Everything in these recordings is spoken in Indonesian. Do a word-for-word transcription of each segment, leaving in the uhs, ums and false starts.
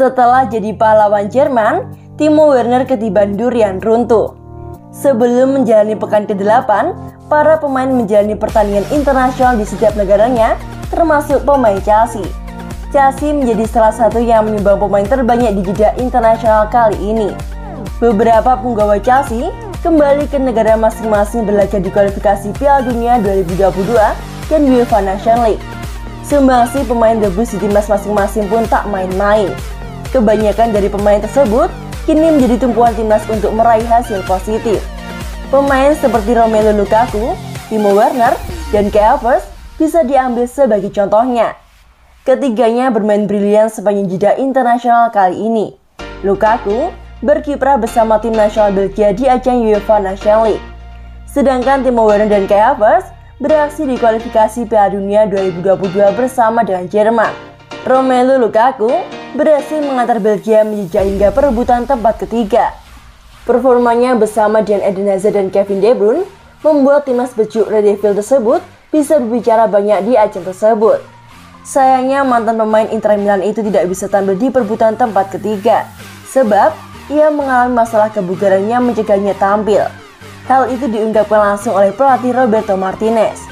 Setelah jadi pahlawan Jerman, Timo Werner ketiban durian runtuh. Sebelum menjalani pekan kedelapan, para pemain menjalani pertandingan internasional di setiap negaranya, termasuk pemain Chelsea. Chelsea menjadi salah satu yang menyumbang pemain terbanyak di jeda internasional kali ini. Beberapa penggawa Chelsea kembali ke negara masing-masing berlaga di kualifikasi Piala Dunia dua ribu dua puluh dua dan UEFA Nations League. Sumbangsi pemain debus di timnas masing-masing pun tak main-main. Kebanyakan dari pemain tersebut kini menjadi tumpuan timnas untuk meraih hasil positif. Pemain seperti Romelu Lukaku, Timo Werner, dan Kai Havertz bisa diambil sebagai contohnya. Ketiganya bermain brilian sepanjang jeda internasional kali ini. Lukaku berkiprah bersama tim nasional Belgia di ajang UEFA Nations League. Sedangkan Timo Werner dan Kai Havertz beraksi di kualifikasi Piala Dunia dua ribu dua puluh dua bersama dengan Jerman. Romelu Lukaku berhasil mengantar Belgia menjejak hingga perebutan tempat ketiga. Performanya bersama dengan Eden Hazard dan Kevin De Bruyne membuat timnas bejuk Red Devil tersebut bisa berbicara banyak di ajang tersebut. Sayangnya mantan pemain Inter Milan itu tidak bisa tampil di perebutan tempat ketiga, sebab ia mengalami masalah kebugaran yang mencegahnya tampil. Hal itu diungkapkan langsung oleh pelatih Roberto Martinez.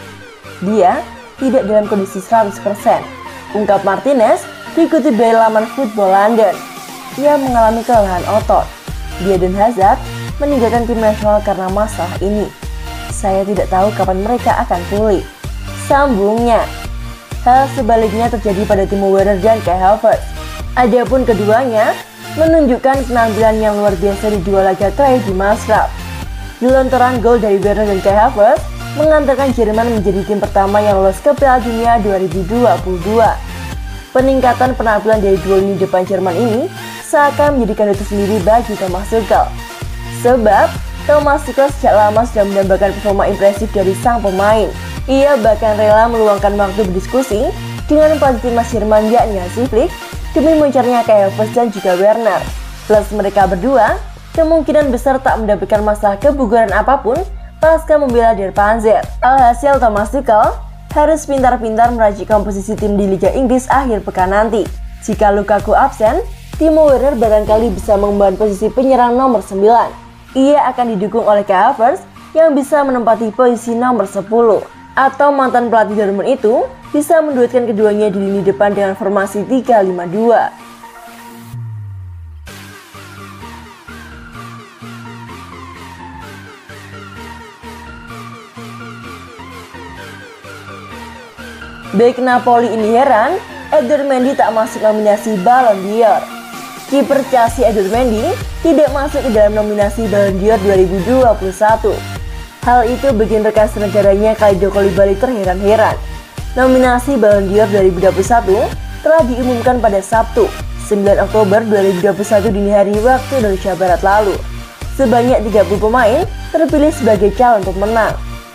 Dia tidak dalam kondisi seratus persen, ungkap Martinez dikutip dari laman Football London. Ia mengalami kelelahan otot. Dia dan Hazard meninggalkan tim nasional karena masalah ini. Saya tidak tahu kapan mereka akan pulih, sambungnya. Hal sebaliknya terjadi pada Timo Werner dan Kai Havertz. Adapun keduanya menunjukkan penampilan yang luar biasa di dua laga terakhir di Masraff. Gelontoran gol dari Werner dan Kai Havertz mengantarkan Jerman menjadi tim pertama yang lolos ke Piala Dunia dua ribu dua puluh dua. Peningkatan penampilan dari dua lini depan Jerman ini seakan menjadi kado tersendiri bagi Thomas Tuchel. Sebab Thomas Tuchel sejak lama sudah mendambakan performa impresif dari sang pemain. Ia bahkan rela meluangkan waktu berdiskusi dengan pelatih timnas Jerman yakni Hansi Flick demi mencarnya Kai Havertz dan juga Werner. Plus mereka berdua kemungkinan besar tak mendapatkan masalah kebugaran apapun pasca membela Der Panzer. Alhasil Thomas Tuchel harus pintar-pintar meracik komposisi tim di Liga Inggris akhir pekan nanti. Jika Lukaku absen, Timo Werner barangkali bisa mengemban posisi penyerang nomor sembilan. Ia akan didukung oleh Kai Havertz yang bisa menempati posisi nomor sepuluh. Atau mantan pelatih Dortmund itu bisa menduetkan keduanya di lini depan dengan formasi tiga lima dua. Bek Napoli ini heran, Eder Mendy tak masuk nominasi Ballon d'Or. Kiper Chelsea Eder Mendy tidak masuk ke dalam nominasi Ballon d'Or dua ribu dua puluh satu. Hal itu bikin rekan senegaranya Kalidou Koulibaly terheran-heran. Nominasi Ballon d'Or dua ribu dua puluh satu telah diumumkan pada Sabtu, sembilan Oktober dua ribu dua puluh satu dini hari waktu Indonesia Barat lalu. Sebanyak tiga puluh pemain terpilih sebagai calon pemenang.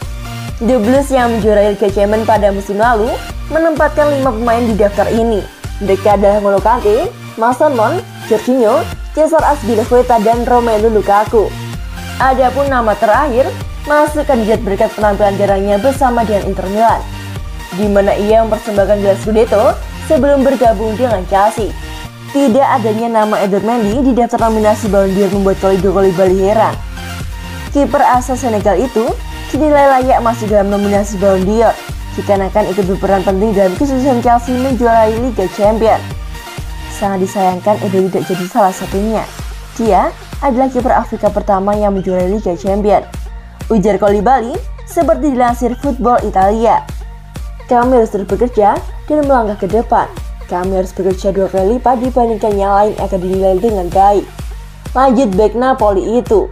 The Blues yang menjuarai Liga Champions pada musim lalu menempatkan lima pemain di daftar ini. Mereka adalah N'Golo Kante, Mason Mount, Jorginho, Cesar Azpilicueta, dan Romelu Lukaku. Adapun nama terakhir masuk kandidat berkat penampilan jarangnya bersama dengan Inter Milan, di mana ia mempersembahkan gelar Scudetto sebelum bergabung dengan Chelsea. Tidak adanya nama Eder Mendy di daftar nominasi Ballon d'Or membuat Kalidou Koulibaly heran. Kiper asal Senegal itu dinilai layak masuk dalam nominasi Ballon d'Or dikarenakan ikut berperan penting dalam kesuksesan Chelsea menjuarai Liga Champions. Sangat disayangkan Eder tidak jadi salah satunya. Dia adalah kiper Afrika pertama yang menjuarai Liga Champions, ujar Koulibaly seperti dilansir Football Italia. Kami harus terus bekerja dan melangkah ke depan. Kami harus bekerja dua kali lipat dibandingkan yang lain akan dinilai dengan baik. Lanjut bek Napoli itu.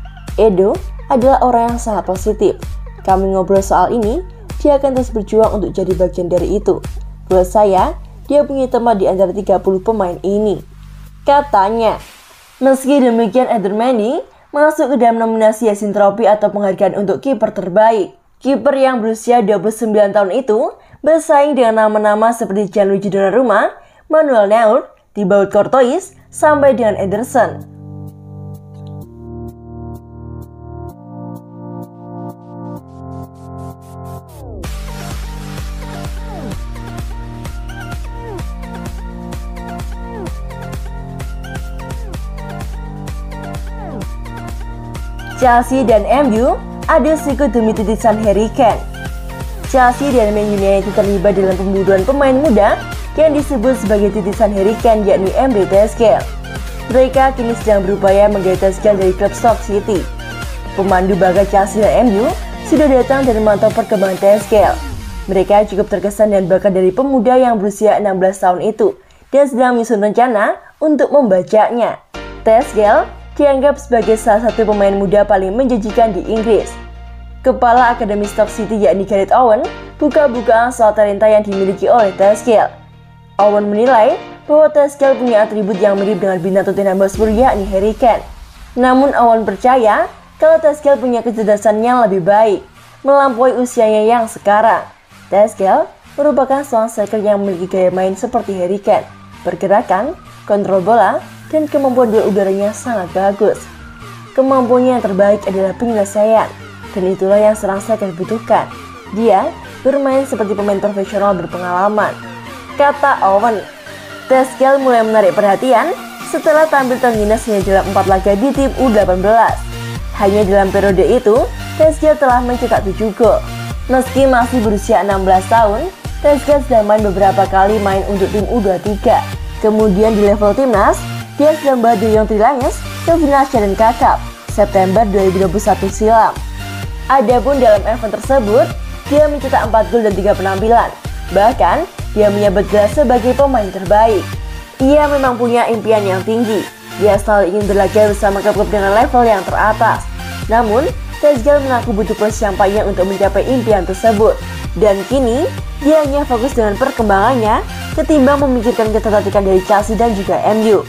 Edo adalah orang yang sangat positif. Kami ngobrol soal ini, dia akan terus berjuang untuk jadi bagian dari itu. Buat saya, dia punya tempat di antara tiga puluh pemain ini, katanya. Meski demikian, Eder Mendy masuk ke dalam nominasi Yasin Trophy atau penghargaan untuk kiper terbaik. Kiper yang berusia dua puluh sembilan tahun itu bersaing dengan nama-nama seperti Gianluigi Donnarumma, Manuel Neuer, Thibaut Courtois, sampai dengan Ederson. Chelsea dan M U adu sikut demi titisan Harry Kane. Chelsea dan Man United terlibat dalam pemburuan pemain muda yang disebut sebagai titisan Harry Kane, yakni Emre Teskel. Mereka kini sedang berupaya menggait Teskel dari klub Stoke City. Pemandu bakat Chelsea dan M U sudah datang dan memantau perkembangan Teskel. Mereka cukup terkesan dan bakat dari pemuda yang berusia enam belas tahun itu dan sedang menyusun rencana untuk membacanya. Teskel dianggap sebagai salah satu pemain muda paling menjanjikan di Inggris. Kepala Akademi Stoke City yakni Gareth Owen buka-bukaan soal talenta yang dimiliki oleh Teskel. Owen menilai bahwa Teskel punya atribut yang mirip dengan bintang Tottenham Hotspur yakni Harry Kane. Namun Owen percaya kalau Teskel punya kecerdasan yang lebih baik, melampaui usianya yang sekarang. Teskel merupakan seorang striker yang memiliki gaya main seperti Harry Kane. Pergerakan, kontrol bola, dan kemampuan duel udaranya sangat bagus. Kemampuannya yang terbaik adalah penyelesaian, dan itulah yang seorang striker butuhkan. Dia bermain seperti pemain profesional berpengalaman, kata Owen. Teskel mulai menarik perhatian setelah tampil terminus hanya dalam empat laga di tim U delapan belas. Hanya dalam periode itu, Teskel telah mencetak tujuh gol. Meski masih berusia enam belas tahun, Teskel sudah main beberapa kali main untuk tim U dua puluh tiga. Kemudian di level timnas, dia sudah membawa The Young Lions ke final Challenge Cup September dua ribu dua puluh satu silam. Adapun dalam event tersebut, dia mencetak empat gol dan tiga penampilan. Bahkan, dia menyabet gelar sebagai pemain terbaik. Ia memang punya impian yang tinggi. Dia selalu ingin berlaga bersama klub-klub dengan level yang teratas. Namun, Teskel mengaku butuh proses yang panjang untuk mencapai impian tersebut. Dan kini, dia hanya fokus dengan perkembangannya ketimbang memikirkan ketertarikan dari Chelsea dan juga M U.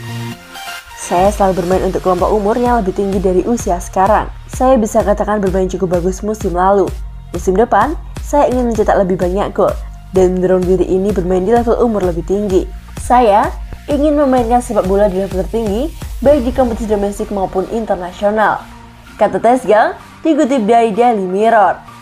Saya selalu bermain untuk kelompok umur yang lebih tinggi dari usia sekarang. Saya bisa katakan bermain cukup bagus musim lalu. Musim depan, saya ingin mencetak lebih banyak gol dan mendorong diri ini bermain di level umur lebih tinggi. Saya ingin memainkan sepak bola di level tertinggi, baik di kompetisi domestik maupun internasional, kata Teskel, dikutip dari Daily Mirror.